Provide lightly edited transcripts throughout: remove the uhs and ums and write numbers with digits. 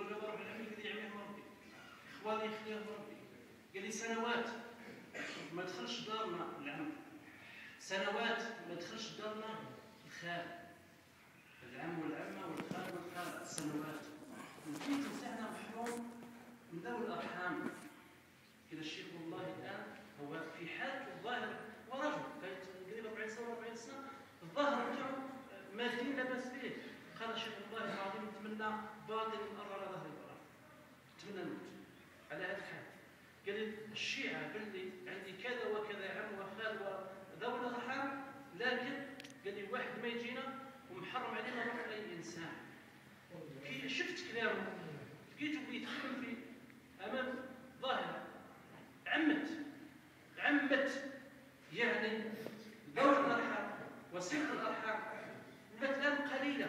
والرضا رب العالمين الذي يعمله ربي، إخواني يخليه ربي. قال لي سنوات ما دخلش دارنا العم، سنوات ما دخلش دارنا الخال، العم والعمة والخال والخالة، سنوات. البيت تاعنا محروم من ذوي الأرحام. كذا الشيخ والله الآن هو في حالته الظاهر ورجل قريب 40 سنة 40 سنة، الظاهر بتاعه مادي لا بأس به. قال الشيخ والله العظيم نتمنى باطن الأرض على ظهر الأرض، نتمنى نموت على هذا الحال. قال لي الشيعة باللي عندي كذا وكذا عم وخال وذوي الأرحام، لكن قال لي واحد ما يجينا ومحرم علينا روح أي إنسان. كي شفت كلامه لقيته بيتكلم في أمام ظاهرة عمت يعني ذوي الأرحام وسيط الأرحام ولات الآن قليلة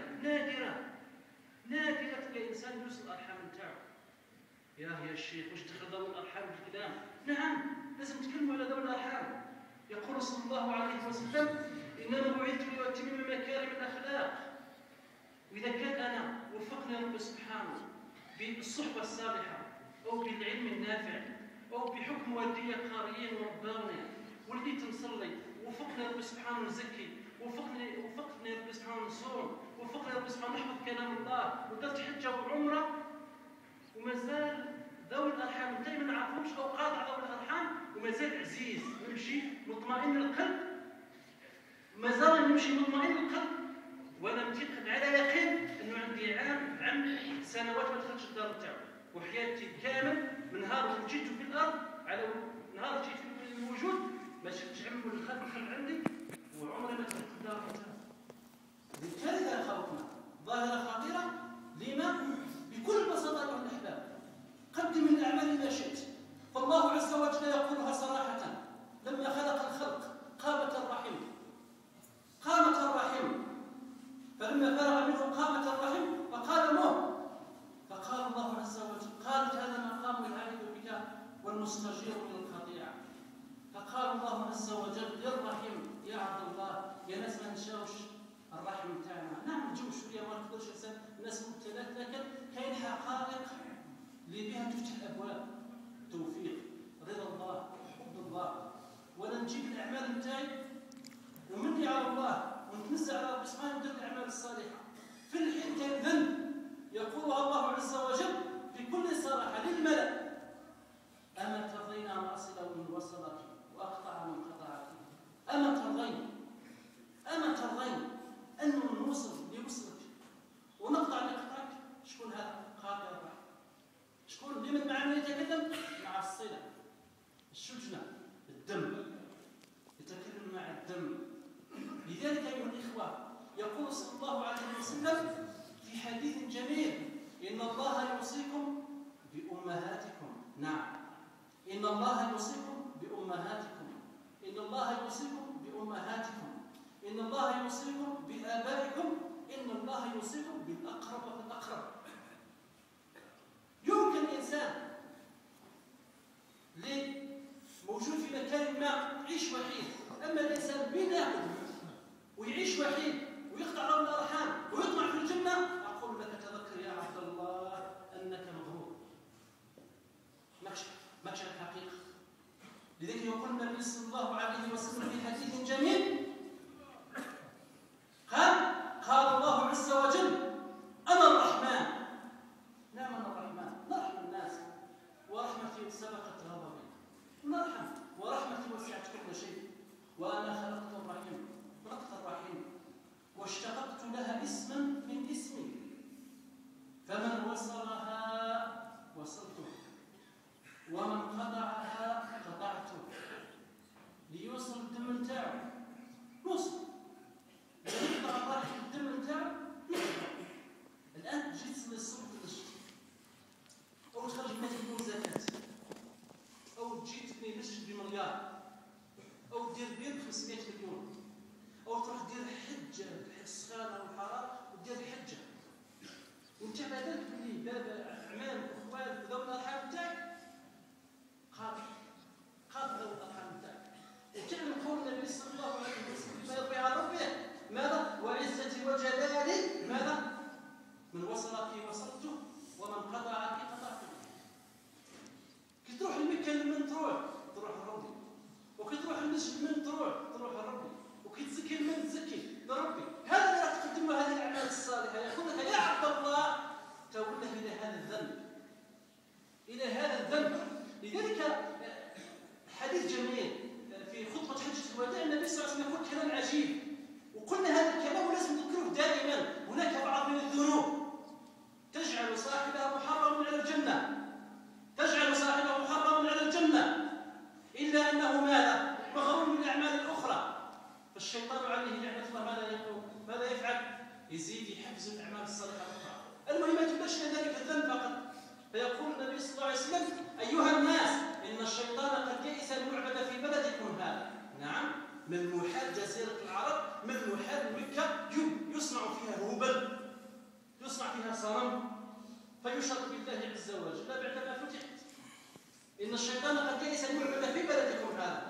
نادرة تلقى إنسان يوصل الأرحام نتاعو. يا الشيخ واش دخل ذوي الأرحام في الكلام؟ نعم لازم نتكلموا على ذوي الأرحام. يقول صلى الله عليه وسلم إنما بعثت لأتمم مكارم الأخلاق. وإذا كان أنا وفقني رب سبحانه بالصحبة الصالحة أو بالعلم النافع أو بحكم والدية قاريين ورباني ولديت نصلي، وفقني رب سبحانه نزكي، وفقني رب سبحانه نصوم، وفقني رب سبحانه نحفظ كلام الله، ودرت حجة وعمرة، ومازال ذوي الأرحام انتي ما نعرفهمش أو قاطع ذوي الأرحام ومازال عزيز نمشي مطمئن القلب، مازال نمشي مطمئن القلب وأنا متيقن على يقين أنه عندي عام سنوات ما دخلتش الدار نتاعو، وحياتي كامل من نهار وجيت في الأرض على نهار جيت في الوجود ما شفتش عم ولا خال دخل عندي وعمري ما دخلت الدار نتاعو. لذلك خوفنا ظاهرة خطيرة. لما؟ بكل بساطة أيها الأحباب قدم من الأعمال ما شئت، فالله عز وجل يقولها صراحة لما خلق الخلق قامت الرحم فلما فرغ منه قامت الرحم فقال موه، فقال الله عز وجل قالت هذا مقام العائد بك والمستجير للقطيعة، فقال الله عز وجل للرحم يا عبد الله يا ناس ما نشاوش الرحم تاعنا، نعم نجيو شويه ما نقدرش الناس مبتلات، لكن كاين حقائق اللي بها تفتح الابواب، توفيق رضا الله حب الله. وانا نجيب الاعمال نتاعي ومني على الله ونتنزع على ربي سبحانه وندير الاعمال الصالحه في الحين كان ذنب يقولها الله عز وجل بكل صراحه للملأ اما ترضين ان اصل من وصلك واقطع من قطعك؟ اما ترضين انه نوصل لوصلك ونقطع لقطعك؟ شكون هذا؟ قاطع الرحم. شكون لمن معنا يتكلم؟ مع الصله، الشجنه، الدم، يتكلم مع الدم. لذلك ايها الاخوه يقول صلى الله عليه وسلم في حديث جميل ان الله يوصيكم بامهاتكم. نعم ان الله يوصيكم بامهاتكم، ان الله يوصيكم بامهاتكم، ان الله يوصيكم بآبائكم، ان الله يوصيكم بالاقرب فالاقرب. يمكن الانسان اللي موجود في مكان ما يعيش وحيد، اما الانسان بين ياكل ويعيش وحيد ويقطع له الارحام ويطمع في الجنه، اقول لك تذكر يا عبد الله انك مغرور، ماكش الحقيقه. لذلك يقول النبي صلى الله عليه وسلم في حديث جميل قال الله عز وجل انا الرحمن. نعم انا الرحمن، نرحم الناس ورحمتي سبقت غضبي، نرحم ورحمتي وسعت كل شيء، وانا خلقت الرحيم واشتققت لها اسما من اسمي، فمن وصلها وصلته ومن قطعها قطعته. ليوصل الدم نتاعو نوصل، يقطع الراحل الدم نتاعو نقطع. الان جيت تصلي الصبح للشتاء او تخرج 100 مليون زكاه او تجي تبني مسجد بمليار او دير بير ب 500 مليون او تروح دير حجه السخانه والحراره ودير الحجه، وانت على بالك بلي بابا عمام واخوان وذوي الارحام تاعك قاطع ذوي الارحام تاعك. وتعلم قول النبي صلى الله عليه وسلم ما يرضي على ربه ماذا؟ وعزتي وجلالي ماذا؟ من وصلك وصلته ومن قطعك قطعته. كي تروح لمكة من تروح لربي، وكي تروح المسجد من تروح لربي، وكي تزكي من تزكي لربي. هذا اللي راح تقدم له هذه الاعمال الصالحه، يقول لك يا عبد الله توجه الى هذا الذنب، الى هذا الذنب. لذلك حديث جميل في خطبه حجه الوداع النبي صلى الله عليه وسلم يقول كلام عجيب، وقلنا هذا الكلام ولازم نذكره دائما. هناك بعض من الذنوب تجعل صاحبها محرما على الجنه، تجعل صاحبه محرما على الجنه، الا انه ماذا؟ مغرور بالاعمال الاخرى. فالشيطان عليه لعنه الله ماذا يفعل؟ يزيد يحفز الاعمال الصالحه الاخرى. المهم ما تبقاش ذلك الذنب فقط. فيقول النبي صلى الله عليه وسلم ايها الناس ان الشيطان قد يئس ان يعبد في بلدكم هذا. نعم، من محال جزيره العرب، من محال مكه يصنع فيها هبل، يصنع فيها صنم فيشرك بالله عز وجل بعدما فتحت. ان الشيطان قد يئس ان يعبد في بلدكم هذا